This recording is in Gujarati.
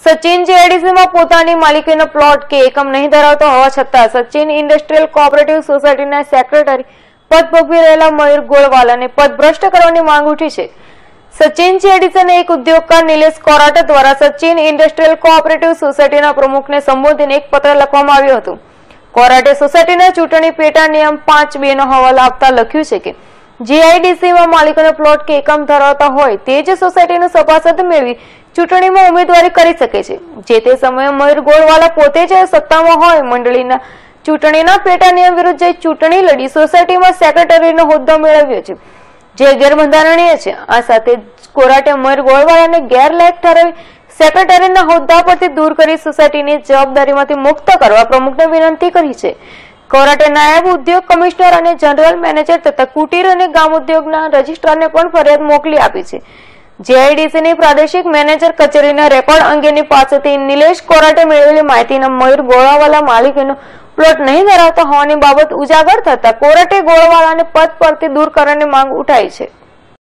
સચિન જીઆઈડીસીમાં પોતાની માલિકીનો પ્લોટ કે એકમ નહીં ધરાવતો હોવા છતાં સચિન ઇન્ડસ્ટ્રીયલ કોઓપરેટિવ સોસાયટીના સેક્રેટરી પદ ભોગવી રહેલા મયુર ગોળવાલાને પદભ્રષ્ટ કરવાની માંગ ઉઠી છે। સચિન જીઆઈડીસીના એક ઉદ્યોગકાર નિલેશ કોરાટ દ્વારા સચિન ઇન્ડસ્ટ્રીયલ કોઓપરેટિવ સોસાયટીના પ્રમુખને સંબોધીને એક પત્ર લખવામાં આવ્યું હતું। કોરાટે સોસાયટીના ચૂંટણી પેટા નિયમ 5(2) નો હવાલો આપતા લખ્યું છે કે જીઆઈડીસીમાં માલિકોનો પ્લોટ કે એકમ ધરાવતા હોય તે જ સોસાયટીનું સભાસદ મેળવી ચૂંટણીમાં ઉમેદવારી કરી શકે છે। જે તે સમયે મયુર ગોળવાલા પોતે જ સત્તામાં હોય મંડળીના ચૂંટણીના પેટા નિયમ વિરુદ્ધ જઈ ચૂંટણી લડી સોસાયટીમાં સેક્રેટરીનો હોદ્દો મેળવ્યો છે, જે ગેરબંધારણીય છે। આ સાથે કોરાટે મયુર ગોળવાલાને ગેરલાયક ઠરાવી સેક્રેટરીના હોદ્દા પરથી દૂર કરી સોસાયટીની જવાબદારીમાંથી મુક્ત કરવા પ્રમુખને વિનંતી કરી છે। કોરાટે નાયબ ઉદ્યોગ કમિશનર અને જનરલ મેનેજર તથા કુટીર અને ગ્રામ ઉદ્યોગના રજિસ્ટ્રારને પણ ફરિયાદ મોકલી આપી છે। જીઆઈડીસીની પ્રાદેશિક મેનેજર કચેરીના રેકોર્ડ અંગેની પાસેથી નિલેશ કોરાટે મેળવેલી માહિતીના મયુર ગોળવાલા માલિકીનો પ્લોટ નહીં ધરાવતા હોવાની બાબત ઉજાગર થતા કોરાટે ગોળવાલાને પદ પરથી દૂર કરવાની માંગ ઉઠાઈ છે।